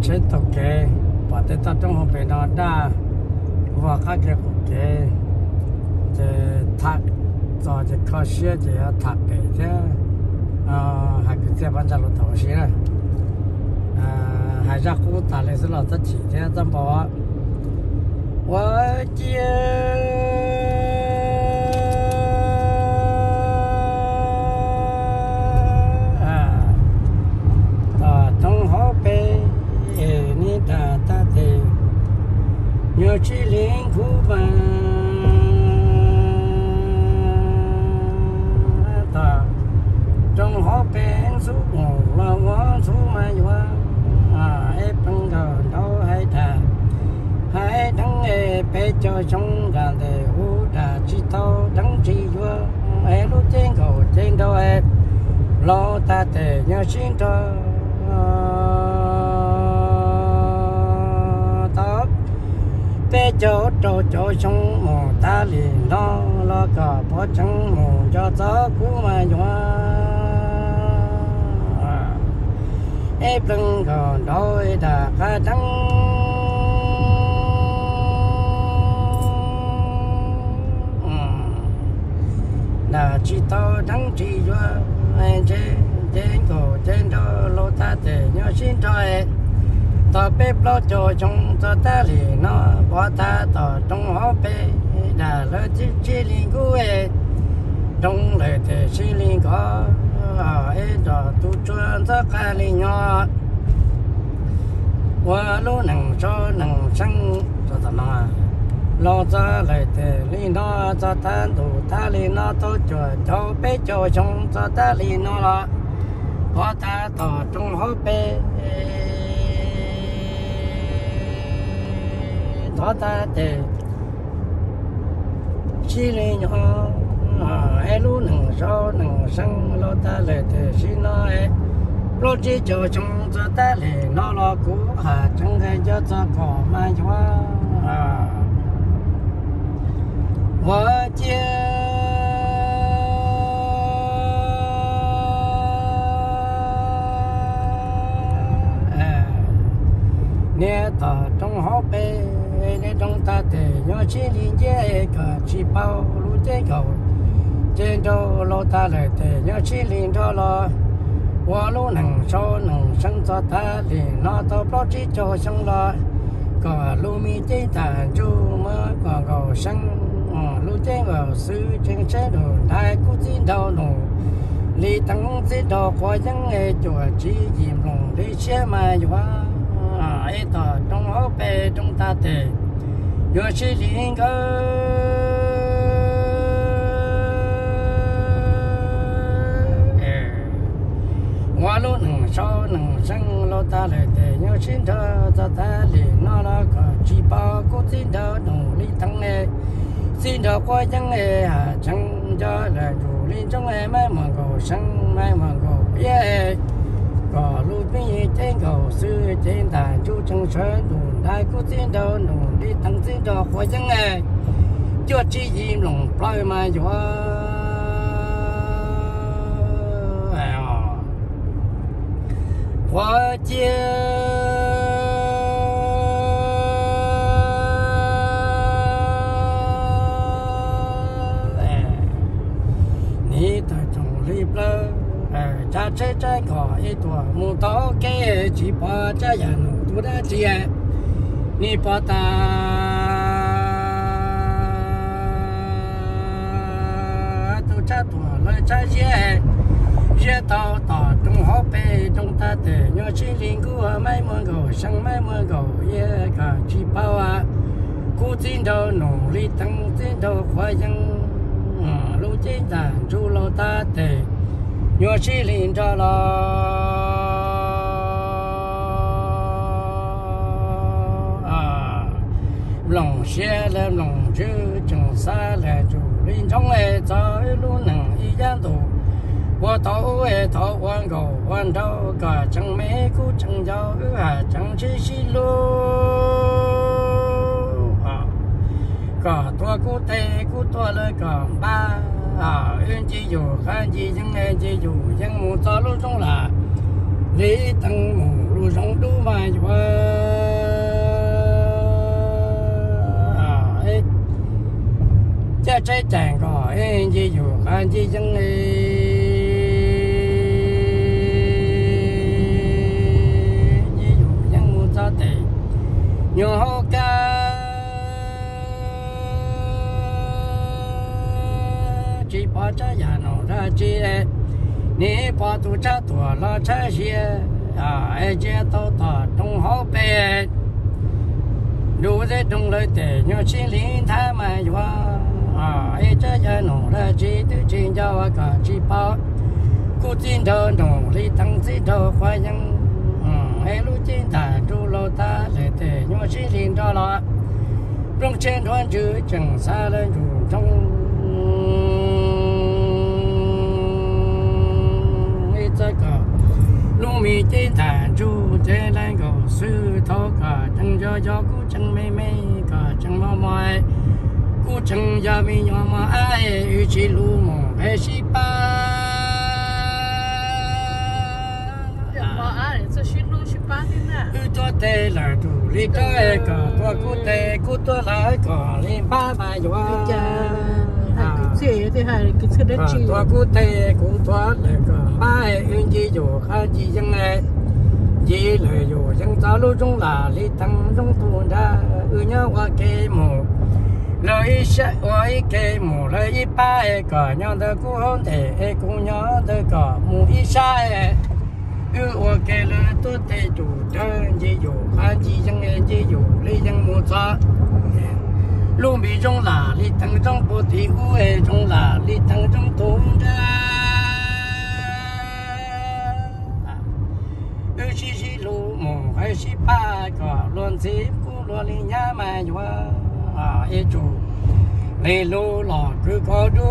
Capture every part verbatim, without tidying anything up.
chế tổ kê và tới tập trong hôm bên đó đã và các cái cuộc kê thì thạc rồi thì khó xưa thì thạc kể thế hai cái xe bán ra lô thầu xí này hai ra khu ta lấy là tất chỉ thế tâm bảo tôi chia nhớ chỉ liên khu vàng ta trong họ bên suốt ngủ lo ngó suốt mai qua à ép bằng cờ đâu hay thà hay đắng nghe bé cho trong đàn để u đà chỉ tao đắng chỉ vừa em lúc trên cầu trên đâu em lo ta để nhớ xin cho bé cho trâu cho trong mồ ta liền đó lo cả bỏ trắng mồ cho gió cũ mà nhòa ép lưng còn đôi đã khá trắng là chỉ tao trắng chỉ cho anh trên trên cổ trên đó lo ta để nhớ xin cho em tao bếp lo cho trong tao ta liền nó bỏ ta tao trong hố bê đã lỡ chỉ chỉ liền cũ ấy trong lời thì chỉ liền có ấy đó tu chuyên tất cả liền nhỏ qua lúa nằng cho nằng xăng cho tao nói lo ra lời thì liền nó cho ta đủ ta liền nó tôi cho cho bếp cho trong tao ta liền nó là bỏ ta tao trong hố bê đó ta để chỉ lấy nhỏ ai luôn nằng sau nằng sang lo ta lấy để chỉ nói lo chỉ cho trong cho ta lấy nó lo cũ hà chẳng hay cho ta có mà cho我接nghe ta trong hộp bê nên trong ta để nhớ chỉ liên chế cả chỉ bao lúa chế cầu trên đó lo ta lại để nhớ chỉ liên đó lo qua lúa nằng sau nằng sang cho ta để nó to bao chỉ cho sang lo cả lúa mi chế ta chú mới còn cầu sang lúa chế vào xứ trên chế đồ đại cú chín đầu nổ lý tăng chế đồ qua những nghề chùa chỉ dìm lòng đi xe mà quá ấy tao trong hộp bê trong ta để nhớ chỉ liên cơ qua lúa nằng sau nằng sang lo ta lại để nhớ xin thơ cho ta liền nó là có chỉ bao cố xin thơ đủ lý thắng này xin thơ qua chẳng này hà chẳng cho là đủ lý trong này mấy mà cầu sang mấy mà cầu yeah có lúa mi trên cầu xưa trên đàn chú trong sơn đủ đại cố xin thơ đủ lý thắng xin thơ qua chẳng này cho chỉ im lòng plei mà cho我接你的种里边儿家这这个一朵木头给几把这样努多的钱你把它都差多了这些热到到中好北中大的要去领过买门口上买门口也个去包啊古今都努力等今都花样嗯路经站住老大的要去领着了啊龙血了龙就正杀了就领中来走路能一样多我头诶头弯狗弯头个chẳng mấy cú chẳng giàu ư hà chẳng chỉ xí lô à cả tua cú tê cú tua lên cả ba à yên chỉ dù khăn chỉ chẳng nghe chỉ dù chẳng muốn cho lúc trong là lý tăng mù lúc trong đủ mà em chỉ dù anh chỉ chẳng đi chỉ dù chẳng muốn cho tệ nhiều hô ca chỉ bỏ trái nhà nó ra chỉ nè bỏ tu cha tuổi lo cha xia à ai chơi tao tao trong hậu bè đủ để trong lời tệ nhớ xin linh tha mà qua à ai chơi nhà nó ra chỉ tự trên cho cả chỉ bỏ cố tin thơ nó đi tăng chỉ thơ khoai nhân ai lúc trên ta chú lo ta để tệ nhớ xin linh cho lo trong trên đoàn chữ chẳng xa lên dù trong tất cả lúc mi trên thản chú trên lại cầu sư thọ cả chẳng cho cho cú chẳng mê mê cả chẳng mò mỏi cú chẳng cho mi nhỏ mà ai ư chỉ lu mò hay si ba mò ai cho si lu si ba thế nào ư cho tê là đủ lý cái cả tua cú tê cú tua lại cả lý ba ba gió thế thì hai cái thứ đó chỉ tua cú tê cú tua lại cả ba em chỉ dù khai chỉ chẳng nghe chỉ lời dù chẳng ta lúc trong là lý tăng trong tuần ra ư nhớ qua kê mù lời sẽ qua kê mù lời ba cả nhau ta cú hôn thể cú nhớ ta cả mù ít sai ư qua kê lời tôi tê chủ đơn chỉ dù khai chỉ chẳng nghe chỉ dù lý chẳng mù cho lúc bị trong là lý tăng trong bộ thị u hệ trong là lý tăng trong tuần ra chỉ chỉ lu mồ hay chỉ ba cả luôn chỉ cú luôn đi nhà mà vừa à ấy chủ lấy lu lò cứ có đu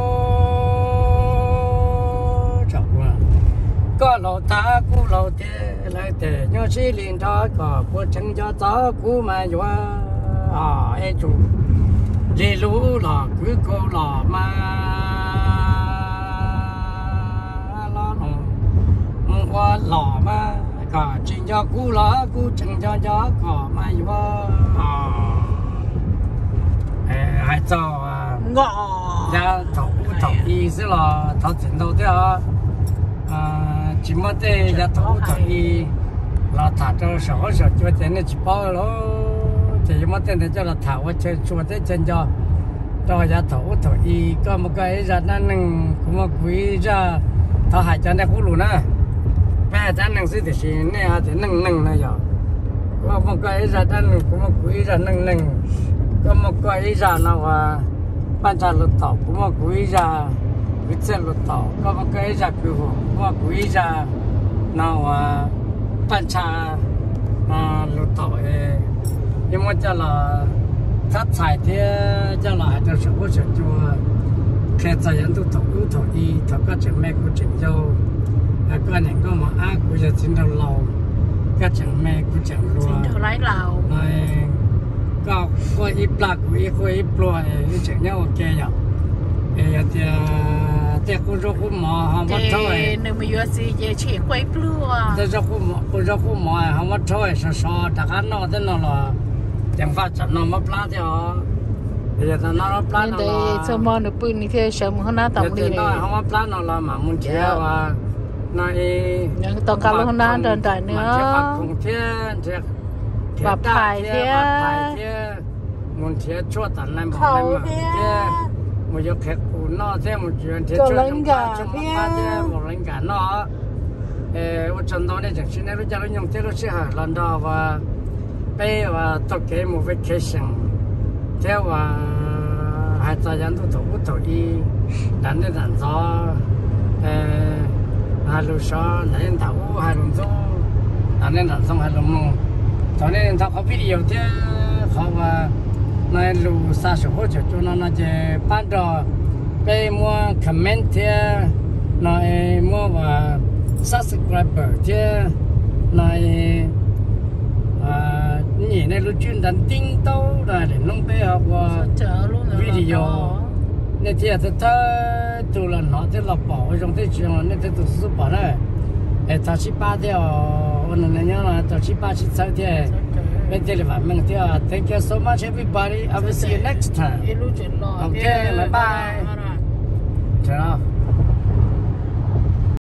chọc qua có lò ta cú lò tê lại tê nhớ chỉ liền đó cả bộ chân cho gió cú mà vừa à ấy chủ lấy lu lò cứ có lò mà qua lò mà cả chuyện cho cú lò cú chẳng cho gió cỏ mà vô à hai cho ngọ ra thầu thầu y sẽ là thầu chuyển đầu thế à chỉ mất thế ra thầu thầu y là thả cho sổ sổ cho tiền này chỉ bao đó chỉ mất tiền để cho là thảo và chơi chùa thế chân cho cho ra thầu thầu y có một cái ra năng cũng một quý ra thầu hai chân này cú luôn á bây giờ năng suy thì xin nè thì năng năng này rồi có một cái ra năng có một quý ra năng năng có một cái ra nào à ban cha lụt tàu có một quý ra cái xe lụt tàu có một cái ra cứu hộ có một quý ra nào à ban cha à lụt tàu nhưng mà cho là thắt chạy thì cho là cho sự hỗ trợ cho khi gia đình tụ tập tụ tập đi tập các chuyện mẹ của chuyện dâu cái này có mà ai cũngจะchính đầu lầu cái chẳng mẹ cũng chẳng luôn chính đầu lái lầu này có có ít bạc của ít có ít bùa thì chẳng nhau ok nhở thì thì thì cũng rất cũng mò không mất thôi nếu mà vừa gì giờ chỉ quay bùa thì rất cũng cũng rất cũng mò không mất thôi sao sao đặc ăn nó thế nào là chẳng phát triển nó mất lá theo bây giờ nó mất lá nó là sao mà nó bự như thế sao mà nó tổng đi nó không mất lá nó là mà muốn chơi và này những tông cao hơn đó đơn giản nữa và phải thế muốn thế chua tận này một này mà thế một giờ khép cụ nó thế một chuyện thế chua trong ba trong một ba thế một lần cả nó ở trong đó này chẳng xin nó cho nó nhung thế nó sẽ hở lần đó và bây và tập cái một vacation thế và hai gia đình tụ tụ tụ đi đánh đến đánh gió hai lúa sò nên thảo hai lúa rau anh nên làm xong hai lúa mù cho nên thảo có video thế họ và này lúa sa số hỗ trợ cho nó nó chỉ bán đồ cái mua comment thế này mua và subscriber thế này à nhìn này lúa chuyên đánh tinh tấu rồi để nông bé học video nên thì thật thật từ lần họ thì là bỏ trong thế chuyện nên thì từ từ bỏ đấy để thằng chị ba theo ông này nhớ là thằng chị ba chị sáu theo bên đây là bạn mình theo thank you so much everybody I will see you next time okay bye bye